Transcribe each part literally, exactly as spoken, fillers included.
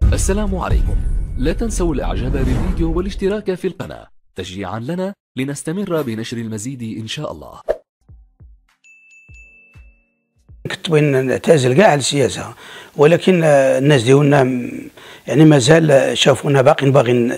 السلام عليكم. لا تنسوا الاعجاب بالفيديو والاشتراك في القناة تشجيعا لنا لنستمر بنشر المزيد ان شاء الله. كنت بغيت نعتزل كاع السياسة، ولكن الناس ديالنا يعني مازال شافونا باقيين باغيين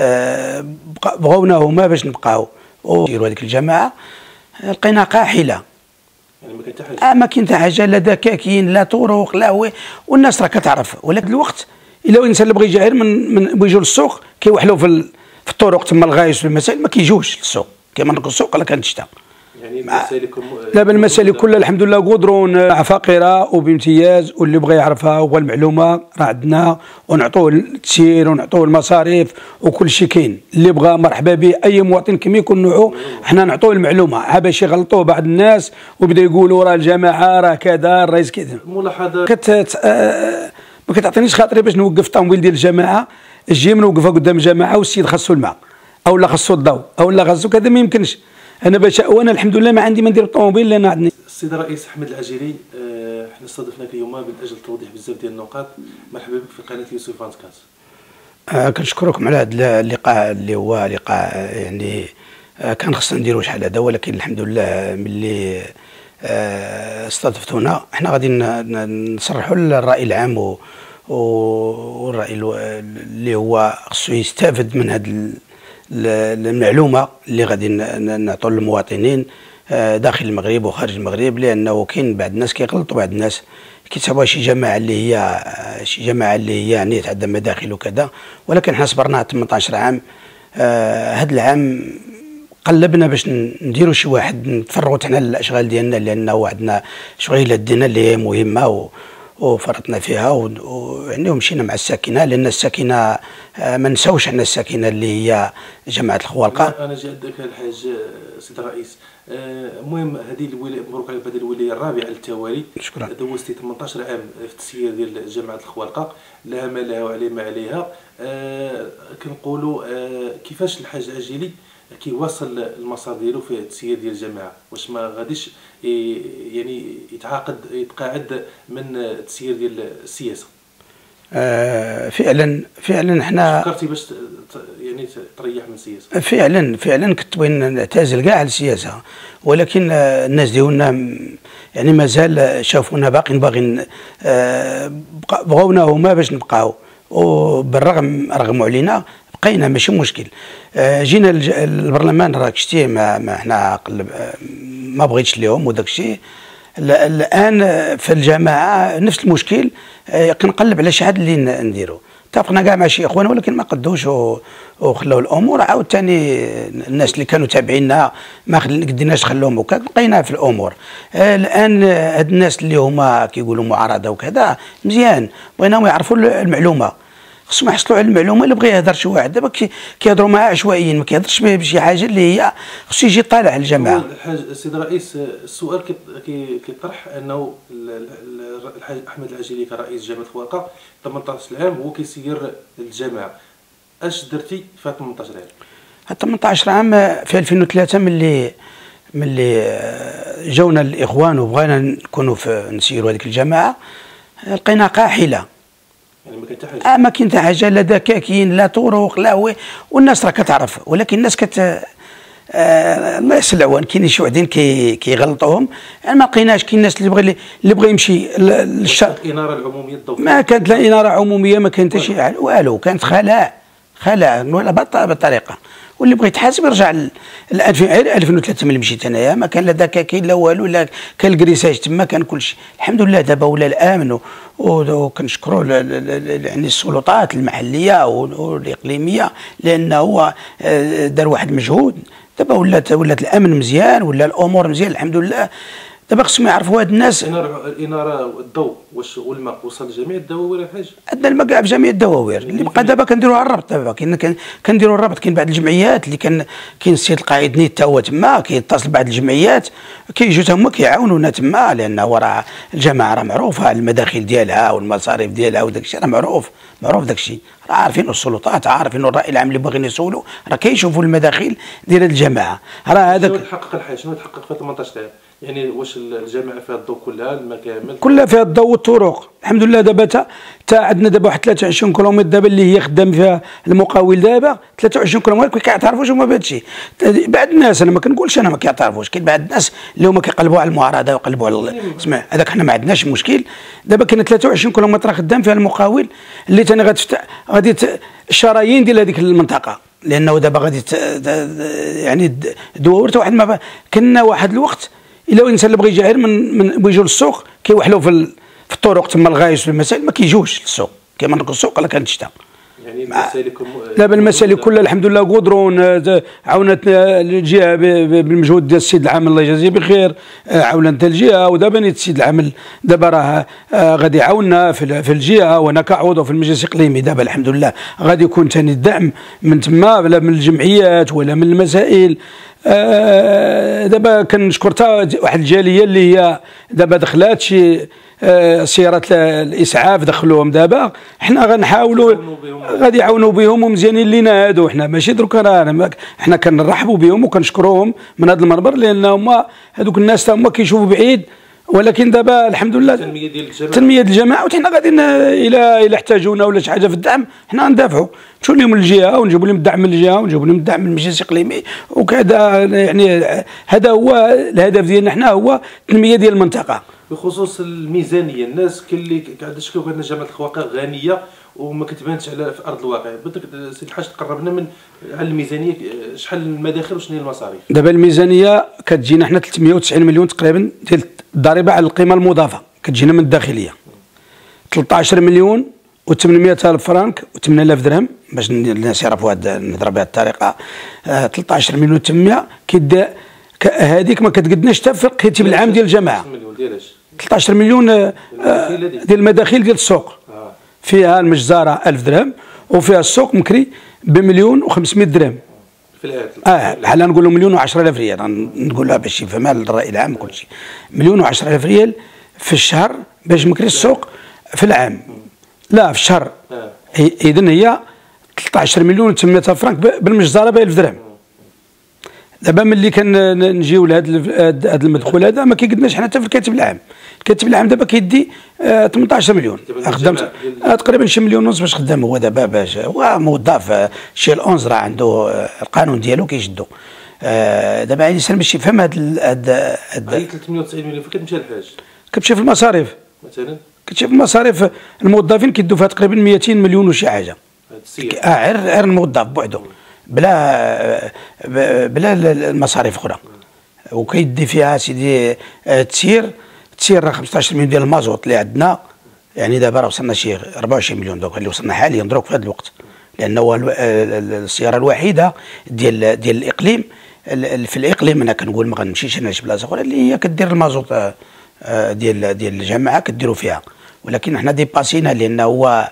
بغاونا هما باش نبقاو وديروا هذيك الجماعة. لقينا قاحلة، يعني ما كاين حتى حاجه اه ما كاين حتى حاجه، لا دكاكين لا طرق لا هو، والناس راه كتعرف. ولكن الوقت الا الانسان اللي بغى يجي غير من من بغى يجيو للسوق كيوحلوا في في الطرق تما الغايش في المسائل ما كيجوش للسوق، كيما نقول السوق راه كانت الشتا. يعني مسالكم دابا المسالك كلها الحمد لله غودرون فقيره وبامتياز، واللي بغى يعرفها هو المعلومه راه عندنا ونعطوه التسيير ونعطوه المصاريف وكل شيء كاين. اللي بغى مرحبا به، اي مواطن كما يكون نوعه حنا نعطوه المعلومه، ها باش يغلطوه بعض الناس وبدا يقولوا راه الجماعه راه كذا الرئيس كذا. ملاحظه كت آه ما كتعطينيش خاطري باش نوقف الطوموبيل ديال الجماعه، الجيم نوقفها قدام الجماعه والسيد خاصو الماء او لا خاصو الضوء او لا خاصو كذا، ما يمكنش. انا باش وانا الحمد لله ما عندي ما ندير الطوموبيل لان عندي. السيد الرئيس احمد العجيري، اه حنا استضفناك اليوم من اجل توضيح بزاف ديال النقاط. مرحبا بك في قناه يوسف أربعة وعشرين. آه كنشكركم على هذا اللقاء اللي هو لقاء يعني آه كان خصنا نديرو شحال هذا، ولكن الحمد لله ملي آه استضفتونا حنا غادي نصرحوا للراي العام والراي اللي هو خصو يستافد من هذا المعلومه اللي غادي نعطوا للمواطنين داخل المغرب وخارج المغرب، لانه كاين بعض الناس كيغلطوا، بعض الناس كيتحسبوها شي جماعه اللي هي شي جماعه اللي هي يعني تعدى مداخل وكذا. ولكن حنا صبرنا ثمنطاش عام. هذا العام قلبنا باش نديروا شي واحد نتفرغوا حنا للاشغال ديالنا، لانه عندنا شغيلات ديالنا اللي هي مهمه وفرطنا فيها ويعني ومشينا مع الساكنه، لان الساكنه ما نساوش حنا الساكنه اللي هي جماعه الخوالقه. انا جا عندك الحاج سيد الرئيس. المهم هذه الولايه مبروك عليك هذه الولايه الرابعه على التوالي. شكرا. دوزتي ثمنطاش عام في التسيير ديال جماعه الخوالقه، لها ما لها وعليه ما عليها. أه كنقولوا أه كيفاش الحاج العجيري كيواصل المسار ديالو في التسيير ديال الجماعه؟ واش ما غاديش يعني يتعاقد يتقاعد من التسيير ديال السياسه؟ آه فعلا فعلا حنا فكرتي باش يعني تريح من السياسه؟ فعلا فعلا كنت بغيت نعتزل كاع السياسه، ولكن الناس ديالنا يعني مازال شافونا باقيين باغيين بغاونا هما باش نبقاو، وبالرغم رغموا علينا بقينا ماشي مشكل. جينا البرلمان راك شتيه ما, ما حنا قلب ما بغيتش ليهم وداك الشيء. الان في الجماعه نفس المشكل، كنقلب على شي حد اللي نديرو. اتفقنا كاع مع شي اخوان ولكن ما قدوش وخلاو الامور. عاود ثاني الناس اللي كانوا تابعيننا ما قدرناش نخلوهم وكذا، بقينا في الامور. الان هاد الناس اللي هما كيقولوا معارضه وكذا مزيان، بغيناهم يعرفوا المعلومه، خصهم يحصلوا على المعلومه. اللي بغى يهضر شي واحد دابا كيهضروا معاه عشوائيا، ما كيهضرش بشي حاجه اللي هي خصو يجي طالع على الجماعه. الحاج السيد الرئيس، السؤال كيطرح انه الحاج احمد العجيري كرئيس جامعه الخوالقه ثمنطاش عام هو كيسير الجماعه. اش درتي في ثمنطاش عام؟ ثمنطاش عام في ألفين وثلاثة ملي ملي جاونا الاخوان وبغينا نكونوا في نسيروا هذيك الجماعه، لقينا قاحله. يعني ما كاين حتى حاجه؟ اه ما كاين حتى حاجه، لا دكاكين لا طرق لا هو، والناس راه كتعرف. ولكن الناس كت آه الله يسر العوان، كاين شي وحدين كي كيغلطوهم. يعني ما لقيناش. كاين الناس اللي بغى اللي بغى يمشي للشارع. الاناره العموميه الضوء ما كانت لا اناره عموميه، ما كان حتى شي والو، كانت خلاء خلاء ولا بالطريقه. واللي بغى يتحاسب يرجع ل ألفين وثلاثة ملي مشيت انايا، ما كان لا دكاكين لا والو، لا كان الكريساج تما، كان كل شيء. الحمد لله دابا ولا الامن، وكنشكروا يعني السلطات المحليه والاقليميه، لانه هو دار واحد المجهود. دابا ولات ولات الامن مزيان، ولا الامور مزيان الحمد لله. دابا خصهم يعرفوا هاد الناس. الاناره والضوء واش والماء وصل لجميع الدواوير الحاج؟ عندنا الماء كاع في جميع الدواوير. اللي بقى دابا كنديروها الربط. دابا كاين كنديروا الربط. كاين بعض الجمعيات اللي كان كاين السيد القائد نيت تا هو تما كيتصل بعض الجمعيات كيجيو تا هما كيعاونونا تما، لانه راه الجماعه راه معروفه المداخل ديالها والمصاريف ديالها وداك الشيء راه معروف معروف داك الشيء. راه عارفين السلطات، عارفين الراي العام اللي باغيين يسولوا، راه كيشوفوا المداخل ديال هاد الجماعه. راه هذاك شنو تحقق الحاج؟ شنو تحقق في ثمنطاش عام؟ يعني واش الجامعه فيها الضوء كلها الماء كامل؟ كلها فيها الضوء والطرق الحمد لله. دابا تا تا عندنا دابا واحد ثلاثة وعشرين كيلومتر دابا اللي هي خدام فيها المقاول دابا ثلاثة وعشرين كيلومتر ما كيعترفوش هما بهذا الشيء. بعض الناس انا ما كنقولش انا ما كيعترفوش، كاين بعض الناس اللي هما كيقلبوا على المعارضه ويقلبوا على اسمع هذاك حنا ما عندناش مشكل. دابا كاين ثلاثة وعشرين كيلومتر خدام فيها المقاول اللي ثاني غتفتح غادي الشرايين ديال هذيك المنطقه، لانه دابا غادي يعني دورت واحد ما كنا واحد الوقت الا الانسان اللي بغى يجي غير من من بيجوا للسوق كيوحلوا في في الطرق تما الغايش والمسائل ما كيجوش للسوق كيما نقول السوق الا كانت الشتاء. يعني المسالك دابا المسالك كلها الحمد لله قدرون عاونتنا الجهه بالمجهود ديال السيد العام الله يجازيه بخير، عاونت الجهه ودابا نيت السيد العام دابا راه غادي يعاوننا في في الجهه، وانا كعضو في المجلس الاقليمي دابا الحمد لله غادي يكون ثاني الدعم من تما ولا من الجمعيات ولا من المسائل. آه دابا كنشكر حتى واحد الجاليه اللي هي دابا دخلات شي آه سيارات الاسعاف دخلوهم دابا، حنا غنحاولوا غادي يعاونوا بهم ومزيانين لينا هادو. حنا ماشي درك راه حنا كنرحبوا بهم وكنشكروهم من هذا المنبر لان هما هذوك الناس هما كيشوفوا بعيد، ولكن دابا الحمد لله التنميه ديال الجماعه التنميه ديال الجماعه وحنا غاديين الى الى احتاجونا ولا شي حاجه في الدعم حنا ندافعوا نمشيو لهم الجهه ونجيبوا لهم الدعم من الجهه ونجيبوا لهم الدعم من المجلس الاقليمي وكذا. يعني هذا هو الهدف ديالنا حنا هو التنميه ديال المنطقه. بخصوص الميزانيه الناس اللي قاعده تشكيو ان جامعه الخواقع غنيه وما كتبانش على في ارض الواقع، بدك سي الحاج تقربنا من على الميزانيه شحال المداخل وشنو هي المصاريف؟ دابا الميزانيه كتجينا حنا ثلاثمائة وتسعين مليون تقريبا ديال الضريبه على القيمه المضافه كتجينا من الداخليه، ثلاثة عشر مليون وثمانمائة ألف فرانك وثمانية آلاف درهم باش الناس يعرفوا هاد نهضر بهذه الطريقه. آه ثلاثة عشر مليون وثمانمائة كيدا هذيك ما كتقدناش حتى في الكتيب العام ديال الجماعه. ثلاثة عشر مليون آه ديال المداخيل ديال السوق آه. فيها المجزره ألف درهم وفيها السوق مكري بمليون وخمسمائة درهم في العام. اه بحال نقولوا مليون وعشرة آلاف ريال نقولها باش يفهمها الراي العام كل شيء. مليون وعشرة آلاف ريال في الشهر باش مكري السوق في العام لا في الشهر. آه. اذا هي ثلاثة عشر مليون وثمانمائة ألف فرانك بالمجزره ب ألف درهم. دابا ملي كنجيو لهذا هذا المدخول هذا ما كيقدناش حنا حتى في الكاتب العام. الكاتب العام دابا كيدي آه ثمانية عشر مليون خدام آه تقريبا شي مليون ونص باش خدام هو دابا باش هو موظف آه شي الأونز راه عنده آه القانون ديالو كيشدو. آه دابا يعني الانسان باش يفهم هاد هاد هاد ثلاثمائة وتسعين مليون فين كتمشي الحاج؟ كتمشي في المصاريف مثلا كتمشي في المصاريف الموظفين كيدوا فيها تقريبا مئتين مليون وشي حاجه. اه غير غير الموظف بوحدو بلا بلا المصاريف اخرى وكيدي فيها سيدي تسير تسير راه خمسة عشر مليون ديال المازوت اللي عندنا. يعني دابا راه وصلنا شي أربعة وعشرين مليون دوك اللي وصلنا حاليا دروك في هذا الوقت، لانه هو السياره الوحيده ديال ديال الاقليم في الاقليم انا كنقول ما غنمشيش انا لشي بلاصه اخرى اللي هي كدير المازوت ديال ديال الجماعه كديروا فيها، ولكن حنا ديباسينا لانه هو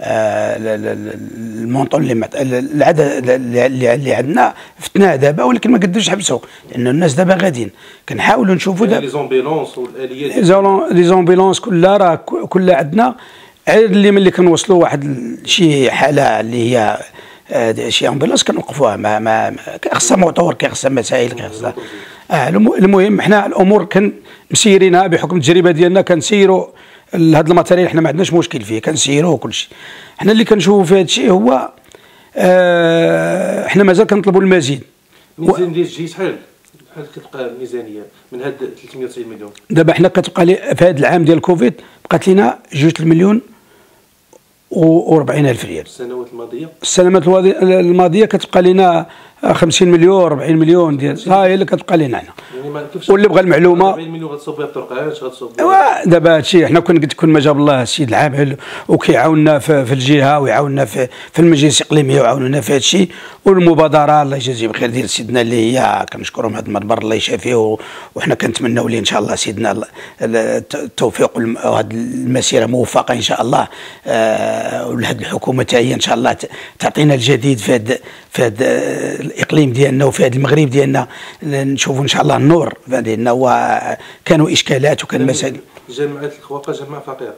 المونطون اللي العدد اللي عندنا فتناه دابا ولكن ما قدرش نحبسوا لان الناس دابا غاديين كنحاولوا نشوفوا دابا لي زومبيلونس والاليات لي زومبيلونس كلها راه كلها عندنا. اللي ملي كنوصلوا واحد شي حاله اللي هي شي امبيلونس كنوقفوها ما ما كيخصها موتور كيخصها مسائل كيخصها اه المهم حنا الامور كنسيرينها بحكم التجربه ديالنا كنسيروا هذا الماتيريال حنا ما عندناش مشكل فيه كنسيروه كل شيء. حنا اللي كنشوفوا في هذا الشيء هو آه حنا مازال كنطلبوا المزيد. الميزانيه ديال الجي شحال شحال كتبقى الميزانيه من هاد ثلاثمائة وتسعين مليون؟ دابا حنا كتبقى لي في هذا العام ديال الكوفيد بقات لنا جوج المليون وأربعين ألف ريال. السنوات الماضيه السنوات الماضيه كتبقى لنا خمسين مليون أربعين مليون ديال ها هي اللي كتبقى لنا هنا. يعني واللي بغى المعلومه أربعين مليون غتصوب بها الطرقات غتصوب ايوا دابا هادشي حنا كون قلت لكم ما جاب الله السيد العام وكيعاوننا في, في الجهه ويعاوننا في, في المجلس الاقليمي ويعاوننا في هادشي والمبادره الله يجازيه بخير ديال سيدنا اللي هي كنشكرهم هذا المنبر الله يشافيه وحنا كنتمناو ليه ان شاء الله سيدنا التوفيق وهذه المسيره موفقه ان شاء الله. آه ولهذه الحكومه حتى هي ان شاء الله تعطينا الجديد في هذا في هذا الاقليم ديالنا وفي هذا المغرب ديالنا نشوفوا ان شاء الله النور لانه كانوا اشكالات وكان مسائل. جامعه الخواقع جامعه فقيره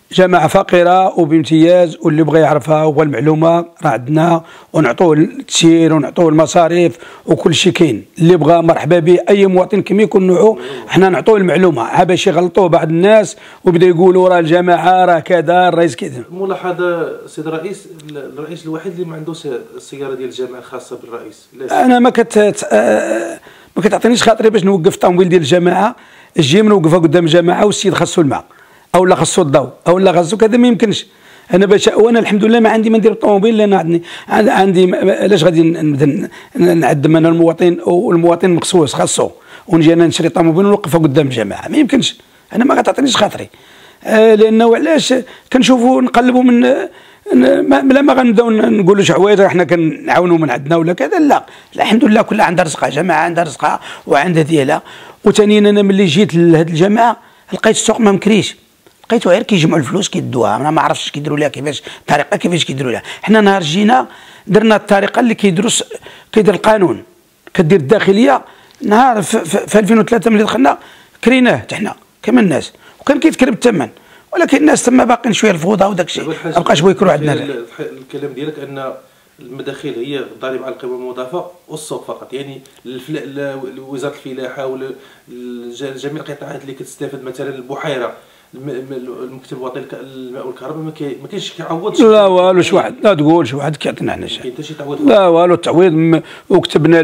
جماعه فقيره وبامتياز، واللي بغى يعرفها وبغى المعلومه راه عندنا، ونعطوه التسيير ونعطوه المصاريف وكل شيء كاين. اللي بغى مرحبا به، اي مواطن كما يكون نوعه حنا نعطوه المعلومه، ها باش يغلطوه بعض الناس وبدا يقولوا راه الجماعه راه كذا الرئيس كذا. ملاحظه سيد الرئيس، الرئيس الوحيد اللي ما عندوش السياره ديال الجامعه الخاصه بالرئيس. انا ما كت ما كتعطينيش خاطري باش نوقف الطوموبيل ديال الجماعه، نجي نوقفها قدام الجماعه والسيد خاصو الماء او لا خاصو الضوء او لا خاصو كذا، ما يمكنش. انا باش وانا الحمد لله ما عندي ما ندير الطوموبيل، لان عندي عندي علاش غادي نبدا نعدم انا المواطن، والمواطن مخصوص خاصو ونجي انا نشري طوموبيل ونوقفها قدام الجماعه، ما يمكنش. انا ما غتعطينيش خاطري، آه لانه علاش كنشوفوا نقلبوا من لا ما غنبداو نقولوا شي حوايج حنا كنعاونوا من عندنا ولا كذا، لا لا الحمد لله كلها عندها رزقها، جماعه عندها رزقها وعندها ديالها. وثانيا انا ملي جيت لهذه الجماعه لقيت السوق ما مكريش، لقيتو غير كيجمعوا الفلوس كيدوها، انا ما عرفتش كيديروا لها كيفاش الطريقه كيفاش كيديروا لها. حنا نهار جينا درنا الطريقه اللي كيديروا كيدير القانون، كدير الداخليه. نهار في, في ألفين وثلاثة ملي دخلنا كريناه حتى حنا كما الناس، وكان كيتكرب الثمن، ولكن الناس تما باقيين شويه الفوضى وداك الشيء ما بقاش بغا عندنا. الكلام ديالك ان المداخيل هي الضريبه على القيمه المضافه والسوق فقط، يعني وزاره الفلاحه ولا جميع القطاعات اللي كتستافد، مثلا البحيره، المكتب الوطني للماء والكهرباء ما كاينش كيعوض. لا والو، شي واحد لا تقول شي واحد كيعطينا حنا شي لا والو. التعويض وكتبنا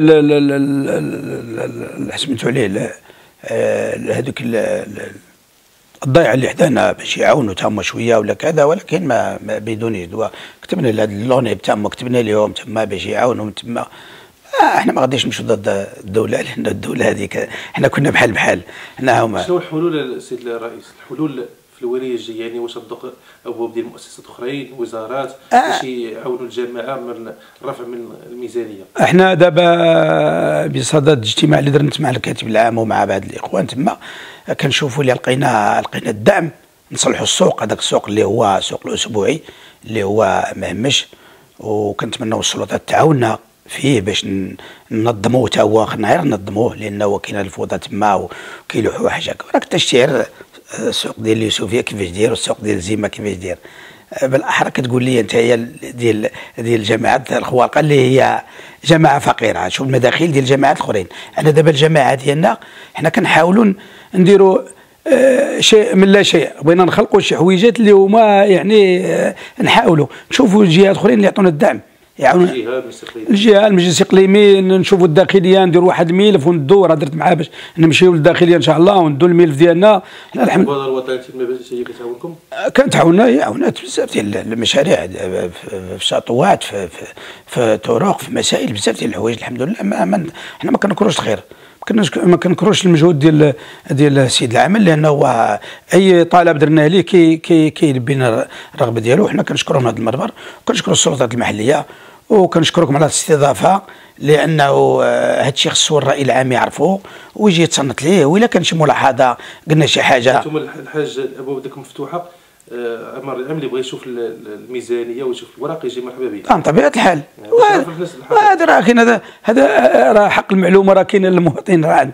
سميتو عليه هذوك الضيعه اللي حدانا باش يعاونوا تما شويه ولا كذا، ولكن ما, ما بدون يدوا. كتبنا لهاد اللونيب تما كتبنا لهم تما باش يعاونوا تما. آه احنا ما غاديش نمشيو ضد الدوله، لان الدوله هذيك احنا كنا بحال بحال حنا هما. شنو الحلول السيد الرئيس؟ الحلول في الولايه الجايه، يعني واش تدق ابواب ديال مؤسسات اخرين، وزارات باش آه يعاونوا الجماعه من الرفع من الميزانيه؟ احنا دابا بصدد اجتماع اللي درنا مع الكاتب العام ومع بعض الاخوان تما، كنشوفوا اللي لقينا لقينا الدعم نصلحوا السوق، هذاك السوق اللي هو السوق الاسبوعي اللي هو مهمش، وكنتمناو السلطات تعاوننا فيه باش ننظموه حتى هو. خلينا غير ننظموه لانه كاينه الفوضى تما وكيلوحوا حاجه. راك التشتير السوق ديال اليوسفيه كيفاش داير، والسوق ديال الزيمه كيفاش داير. بالاحرى كتقول لي انت هي ديال ديال الجماعات الخوالقه اللي هي جماعه فقيره. شوف المداخيل ديال الجماعات الاخرين. انا دابا الجماعه ديالنا حنا كنحاولوا نديروا آه شيء من لا شيء، بغينا نخلقوا شي حويجات اللي هما يعني آه نحاولوا نشوفوا الجهات الاخرين اللي يعطونا الدعم، يعاونوا الجهه المجلس الاقليمي. نشوفوا الداخليه نديروا واحد الملف وندور، درت معاه باش نمشيو للداخليه ان شاء الله وندوا الملف ديالنا. حنا الحمد لله الوطنيه هي كتعاونكم، كنتعاوننا عاونات بزاف ديال المشاريع في شاطوات، في, في, في طرق، في مسائل، بزاف ديال الحوايج الحمد لله. ما ما حنا ما كنكروش الخير، ما كنكروش المجهود ديال ديال السيد العامل، لانه هو اي طلب درناه ليه كي كي كيلبي لنا الرغبه ديالو. حنا كنشكروا من هذا المنبر وكنشكروا السلطات المحليه وكنشكركم على الاستضافه، لانه هذا الشيء خصو الراي العام يعرفوه ويجي يتصنت ليه، والا كان شي ملاحظه قلنا شي حاجه. انتم الحاج الابواب ديالكم مفتوحه، امر العام اللي بغى يشوف الميزانيه ويشوف الوراق يجي مرحبا به. طبعا طبيعه الحال، هذا راه كاين، هذا هذا راه حق المعلومه، راه كاين للمواطن، راه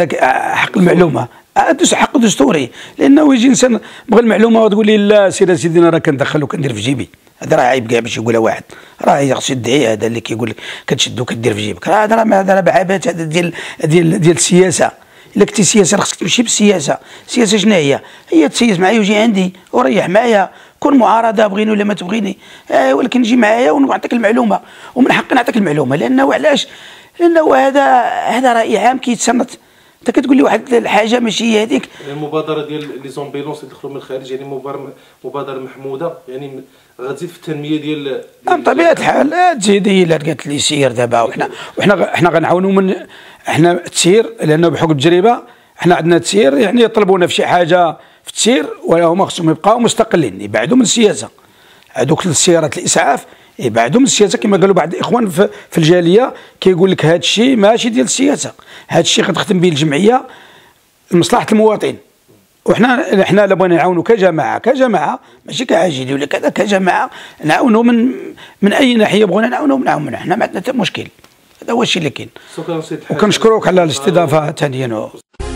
حق المعلومه حق دستوري. لانه يجي انسان بغى المعلومه وتقول لي لا سير سيدي انا راه كندخل وكندير في جيبي، هذا راه عيب كاع باش يقولها واحد. راه خصو يدعي هذا اللي كيقول لك كتشد وكدير في جيبك، راه هذا راه هذا راه بعابات هذا ديال ديال ديال السياسه. الا كنتي سياسه خصك تمشي بالسياسه. السياسه شنو هي؟ هي تسيس معايا وجي عندي وريح معايا، كون معارضه بغيني ولا ما تبغيني، آه ولكن جي معايا ونعطيك المعلومه، ومن حقي نعطيك المعلومه. لانه علاش؟ لانه هذا هذا راي عام كيتصنت. انت كتقول لي واحد الحاجه ماشي هي هذيك. المبادره ديال لي زومبيلونس اللي دخلوا من الخارج، يعني مبادره محموده، يعني غتزيد في التنميه ديال بطبيعه الحال. تزيد هي اللي قالت لي سير دابا، وحنا وحنا حنا غنعاونوا من حنا التسيير، لانه بحكم التجربه حنا عندنا التسيير، يعني يطلبونا في شي حاجه في التسيير ولا هما خصهم يبقاو مستقلين، يبعدوا من السياسه. هذوك السيارات الاسعاف يبعدوا من السياسه، كما قالوا بعض الاخوان في, في الجاليه كيقول لك هذا الشيء ماشي ديال السياسه، هذا الشيء غتخدم به الجمعيه لمصلحه المواطن. وحنا حنا لا بغينا نعاونوا كجماعه كجماعه ماشي كعاجلي ولا كذا، كجماعه نعاونوا من من اي ناحيه بغينا نعاونوا نعاونوا. حنا ما عندنا حتى مشكل، هذا هو الشيء اللي كاين. شكرا سيد الحاج، وكنشكروك على الاستضافه ثانيا.